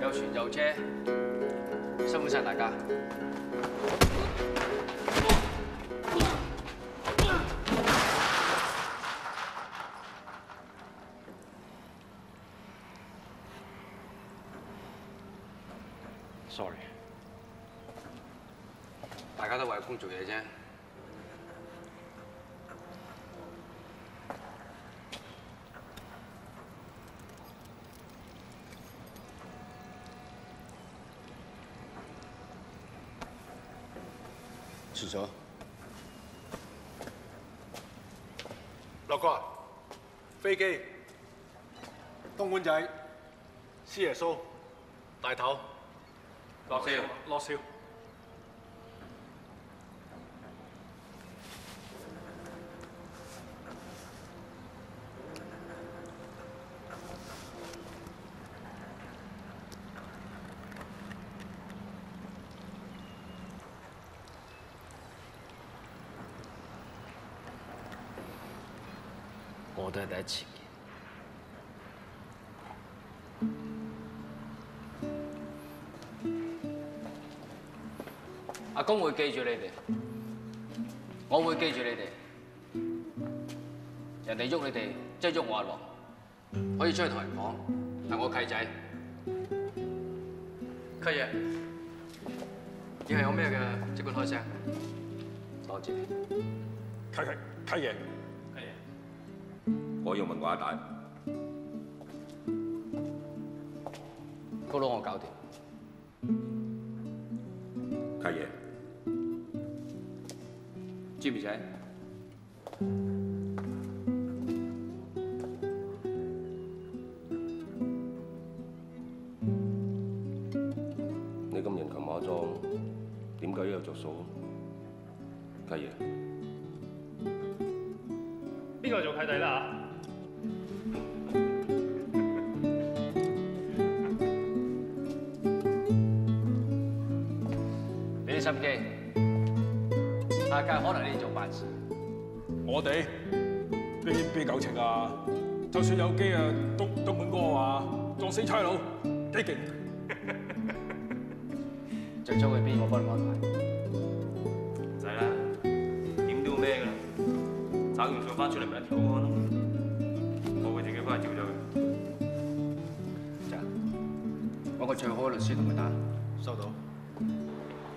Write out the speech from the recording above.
有船有車，辛苦晒大家。Sorry， 大家都為工做嘢啫。廁所。 樂哥啊，飛機、東莞仔、師爺蘇、大頭。 落少， 落少。 我都係第一次見。 阿公會記住你哋，我會記住你哋。人哋喐你哋，即係喐我阿樂，可以出去同人講，係我契仔。契爺，以後有咩嘅，即管開聲。多謝。 契爺。契爺， 我要問我阿大， 高佬我搞掂。 契爺。 Jimmy 仔， 你咁人強馬壯，點解有着數？契爺， 邊個做契弟啦？ 俾啲心機。 下屆可能你哋做辦事， 我哋邊夠情啊？就算有機啊，東莞哥啊，撞死差佬，幾勁！ 最早去邊，我幫你安排。 唔使啦，點都要咩㗎啦？找完數翻出嚟咪一條好漢咯。我會自己翻去照咗佢。 就揾個最好嘅律師同佢打。 收到。